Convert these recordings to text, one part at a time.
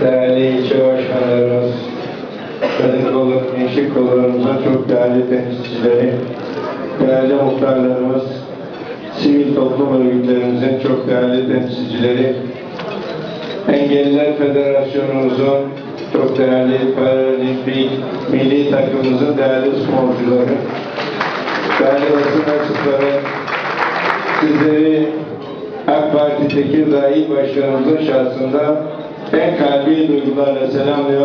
değerli ilçe başkanlarımız, kadın kolu, gençlik kollarımızın çok değerli temsilcileri, değerli muhtarlarımız, sivil toplum örgütlerimizin çok değerli temsilcileri, Engelliler Federasyonumuzun çok değerli paralimpik milli takımımızın değerli sporcuları, değerli basın mensupları, sizleri AK Parti Tekirdağ İl Başkanımızın şahsında en kalbi duygularla selamlıyor.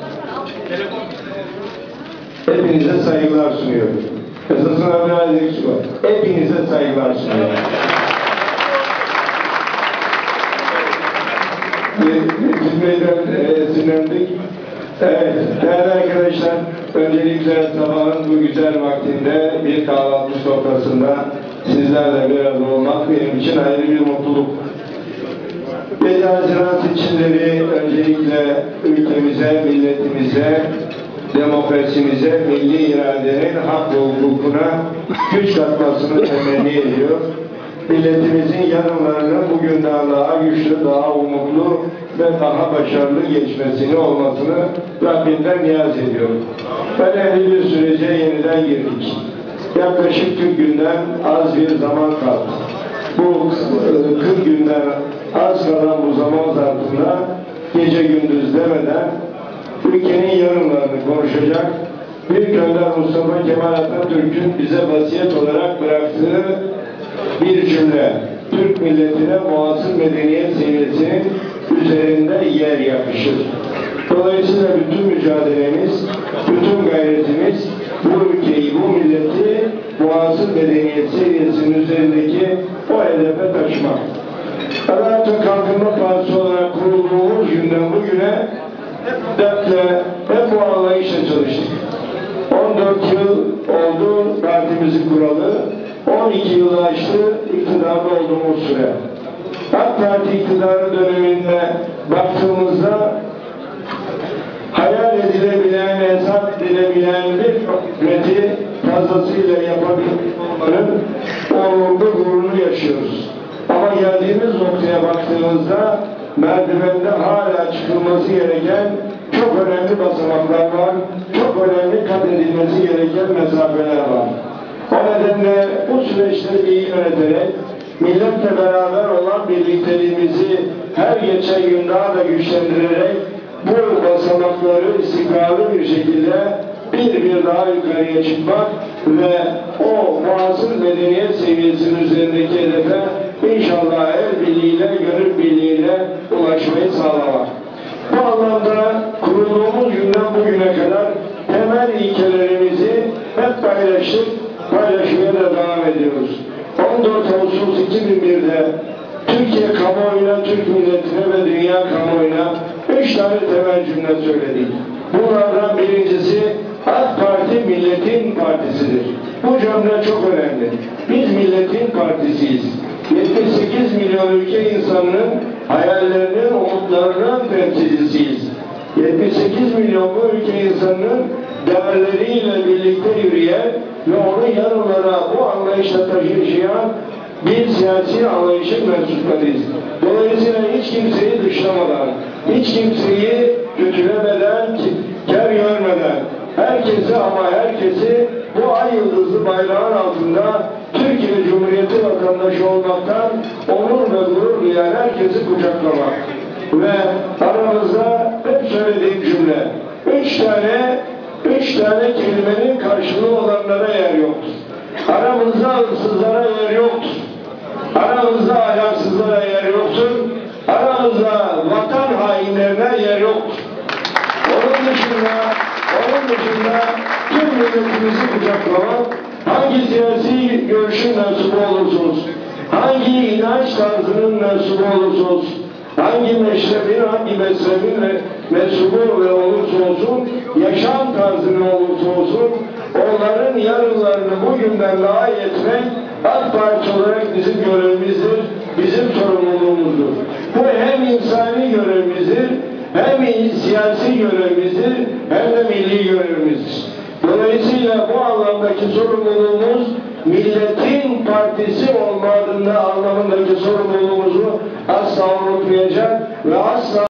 Hepinize saygılar sunuyorum. Esasına biraz eksik var. Hepinize saygılar sunuyorum. Cümleden sinirlendik. Evet, değerli arkadaşlar, öncelikle sabahın bu güzel vaktinde bir kahvaltı sofrasında sizlerle bir arada olmak benim için ayrı bir mutluluk. 7 Haziran seçimleri öncelikle ülkemize, milletimize, demokrasimize, milli iradenin hak ve hukukuna güç katmasını temenni ediyor. Milletimizin yarınlarının bugünden daha güçlü, daha umutlu ve daha başarılı geçmesini olmasını Rabbimden niyaz ediyorum. Önemli bir sürece yeniden girdik. Yaklaşık 40 günden az bir zaman kaldı. Bu 40 günden az kalan bu zaman zarfında gece gündüz demeden ülkenin yarınlarını konuşacak, Büyük Önder Mustafa Kemal Atatürk'ün bize vasiyet olarak bıraktığı bir cümle, Türk milletine muasır medeniyet seviyesinin üzerinde yer yakışır. Dolayısıyla bütün mücadelemiz, bütün gayretimiz bu ülkeyi, bu milleti muasır medeniyet seviyesinin üzerindeki o hedefe taşımak. Adalet ve Kalkınma Partisi olarak kurulduğumuz günden bugüne hep bu anlayışla çalıştık. 14 yıl oldu partimizi kuralı, 12 yılı aştı iktidarda olduğumuz süre. AK Parti iktidarı döneminde baktığımızda hayal edilebilen, hesap edilebilen bir hükümeti fazlasıyla yapabilmenin onurlu gururunu yaşıyoruz. Ama geldiğimiz noktaya baktığımızda merdivende hala çıkılması gereken çok önemli basamaklar var, çok önemli kat edilmesi gereken mesafeler var. O nedenle bu süreçleri iyi yöneterek, milletle beraber olan birlikteliğimizi her geçen gün daha da güçlendirerek bu basamakları istikrarlı bir şekilde bir daha yukarıya çıkmak ve o muasır medeniyet seviyesinin üzerindeki hedefe inşallah el birliğiyle, gönül birliğiyle ulaşmayı sağlamak. Bu anlamda kurulduğumuz günden bugüne kadar temel ilkelerimizi hep paylaştık, paylaşmaya da devam ediyoruz. 14 Ağustos 2001'de Türkiye kamuoyuna, Türk milletine ve dünya kamuoyuna 3 tane temel cümle söyledik. Bunlardan birincisi AK Parti milletin partisidir. Bu cümle çok önemli. Biz milletin partisiyiz. 78 milyon ülke insanının hayallerinin, umutlarının temsilcisiyiz. 78 milyon bu ülke insanının değerleriyle birlikte yürüyen ve onu yarınlara bu anlayışla taşıyan bir siyasi anlayışın mensuplarıyız. Dolayısıyla hiç kimseyi dışlamadan, hiç kimseyi kötülemeden, kar görmeden, herkesi ama herkesi bu ay yıldızlı bayrağın altında Türkiye Cumhuriyeti vatandaşı olmaktan onur ve gurur duyan herkesi kucaklamak. Ve aramızda hep söylediğim cümle, üç tane kelimenin karşılığı olanlara yer yoktur. Aramızda hırsızlara yer yoktur. Aramızda ahlaksızlara yer yoktur. Aramızda vatan hainlerine yer yoktur. Onun dışında tüm milletimizi kucaklamak, hangi siyasi görüşün mensubu olursa olsun, hangi inanç tarzının mensubu olursa olsun, hangi meşrebin, hangi mezhebin mensubu ve olursa olsun, yaşam tarzının olursa olsun, onların yarınlarını bugünden daha iyi etmek AK Parti olarak bizim görevimizdir, bizim sorumluluğumuzdur. Bu hem insani görevimizdir, hem siyasi görevimizdir, hem de milli görevimizdir. Dolayısıyla bu anlamdaki sorumluluğumuz milletin partisi olmadığında anlamındaki sorumluluğumuzu asla unutmayacak ve asla